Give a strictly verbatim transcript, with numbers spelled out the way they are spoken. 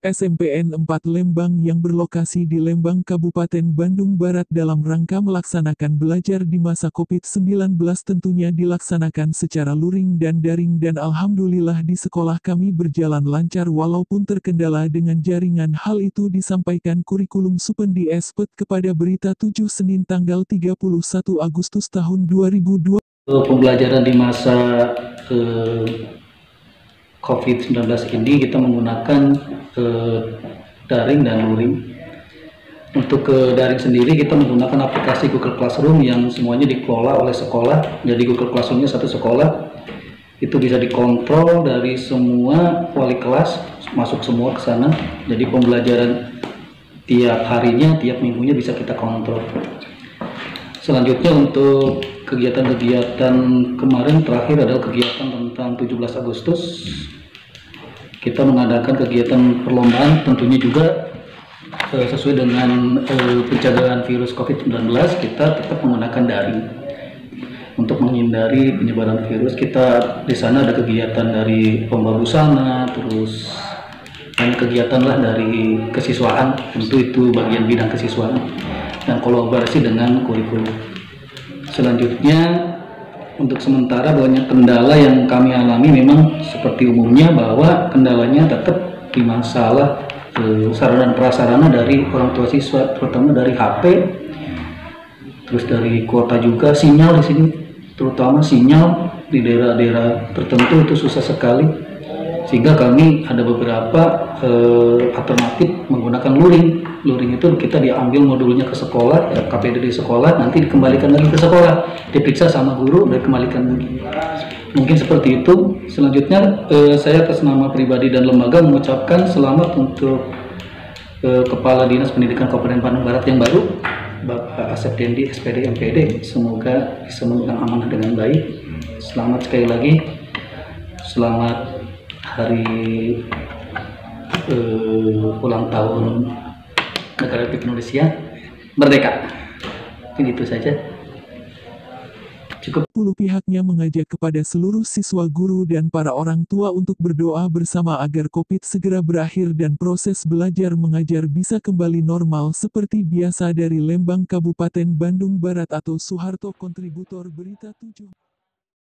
S M P N empat Lembang yang berlokasi di Lembang, Kabupaten Bandung Barat dalam rangka melaksanakan belajar di masa covid sembilan belas tentunya dilaksanakan secara luring dan daring dan alhamdulillah di sekolah kami berjalan lancar walaupun terkendala dengan jaringan. Hal itu disampaikan Kurikulum Supendi S P E T kepada Berita tujuh Senin tanggal tiga puluh satu Agustus tahun dua ribu dua puluh. Pembelajaran di masa eh, covid sembilan belas ini kita menggunakan eh, daring dan luring. Untuk ke daring sendiri kita menggunakan aplikasi Google Classroom yang semuanya dikelola oleh sekolah. Jadi Google Classroom-nya satu sekolah, itu bisa dikontrol dari semua wali kelas, masuk semua ke sana. Jadi pembelajaran tiap harinya, tiap minggunya bisa kita kontrol. Selanjutnya untuk kegiatan-kegiatan kemarin terakhir adalah kegiatan tentang tujuh belas Agustus. Kita mengadakan kegiatan perlombaan tentunya juga eh, sesuai dengan eh, pencegahan virus covid sembilan belas, kita tetap menggunakan daring. Untuk menghindari penyebaran virus, kita di sana ada kegiatan dari lomba busana, terus banyak kegiatan lah dari kesiswaan, tentu itu bagian bidang kesiswaan, dan kolaborasi dengan kurikulum. Selanjutnya, untuk sementara banyak kendala yang kami alami memang seperti umumnya, bahwa kendalanya tetap di masalah eh, sarana dan prasarana dari orang tua siswa, terutama dari H P, terus dari kuota juga, sinyal di sini, terutama sinyal di daerah-daerah tertentu itu susah sekali, sehingga kami ada beberapa eh, alternatif menggunakan luring. Luring itu kita diambil modulnya ke sekolah, ya, K P D di sekolah, nanti dikembalikan lagi ke sekolah, diperiksa sama guru, dan dikembalikan lagi. Mungkin seperti itu. Selanjutnya eh, saya atas nama pribadi dan lembaga mengucapkan selamat untuk eh, Kepala Dinas Pendidikan Kabupaten Bandung Barat yang baru, Bapak Asep Dendi, S P D M P D. Semoga bisa memegang amanah dengan baik. Selamat sekali lagi. Selamat hari uh, ulang tahun Negara Republik Indonesia Merdeka. Ini itu saja. Cukup. Puluh pihaknya mengajak kepada seluruh siswa, guru dan para orang tua untuk berdoa bersama agar Covid segera berakhir dan proses belajar mengajar bisa kembali normal seperti biasa. Dari Lembang, Kabupaten Bandung Barat atau Soeharto, kontributor Berita tujuh.